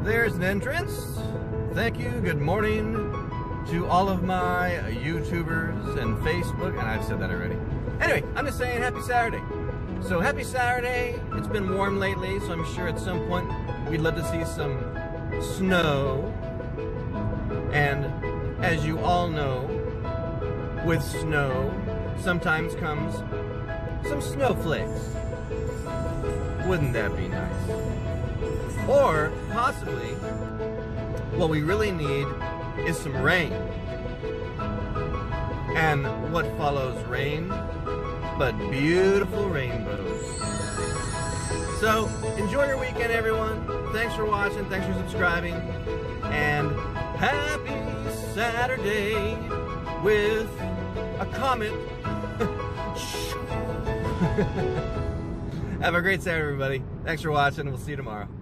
There's an entrance. Thank you. Good morning to all of my YouTubers and Facebook, and I've said that already. Anyway, I'm just saying happy Saturday. So happy Saturday. It's been warm lately, so I'm sure at some point we'd love to see some snow. And as you all know, with snow sometimes comes some snowflakes. Wouldn't that be nice? Or possibly what we really need is some rain. And what follows rain but beautiful rainbows. So enjoy your weekend, everyone. Thanks for watching, thanks for subscribing, and happy Saturday with a comet. Have a great Saturday, everybody. Thanks for watching. We'll see you tomorrow.